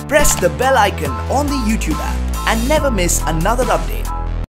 Press the bell icon on the YouTube app and never miss another update.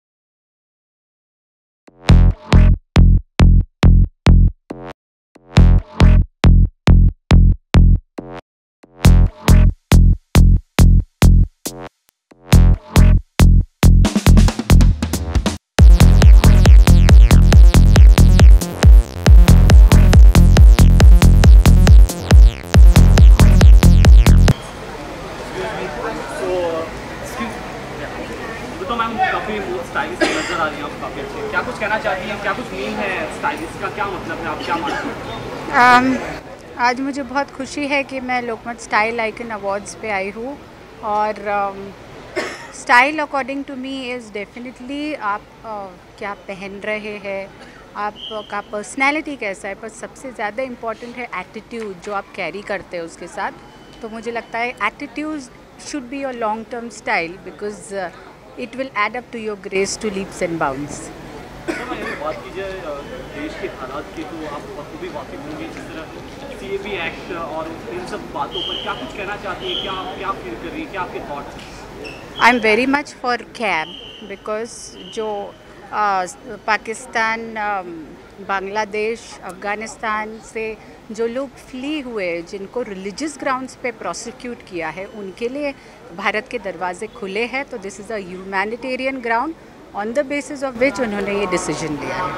तो ma'am काफ़ी stylish नज़र आ रही है, काफ़ी अच्छी। क्या कुछ कहना चाहती हैं, क्या कुछ मीन है स्टाइलिश का, क्या मतलब है, आप क्या मानते हैं? आज मुझे बहुत खुशी है कि मैं लोकमत स्टाइल आइकन अवार्ड्स पे आई हूँ और style according to me is definitely आप क्या पहन रहे हैं, आपका पर्सनैलिटी कैसा है, पर सबसे ज़्यादा इम्पॉर्टेंट है एटीट्यूड जो आप कैरी करते हैं उसके साथ। तो मुझे लगता है attitude should be your long term style because it will add up to your grace to leaps and bounds. बात कीजिए देश के हालात की, तो आप बखूबी वाकिफ होंगे जिस तरह CAB एक्ट और इन सब बातों पर क्या कुछ कहना चाहती हैं, क्या फील कर रही है, क्या आपके thoughts? I am very much for CAB because जो पाकिस्तान, बांग्लादेश, अफ़गानिस्तान से जो लोग फ्ली हुए, जिनको रिलीजियस ग्राउंड्स पे प्रोसिक्यूट किया है, उनके लिए भारत के दरवाजे खुले हैं। तो this is a humanitarian ground on the basis of which उन्होंने ये डिसीजन लिया है।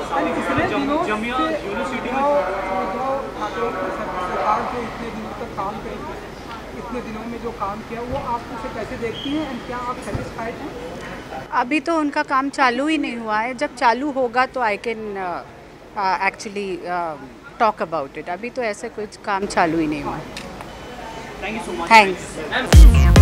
इतने दिनों में जो काम किया वो आप उसे कैसे देखती हैं एंड क्या आप सेटिस्फाइड हैं? अभी तो उनका काम चालू ही नहीं हुआ है, जब चालू होगा तो I can actually talk about it. अभी तो ऐसे कुछ काम चालू ही नहीं हुआ। Thank you so much. Thanks.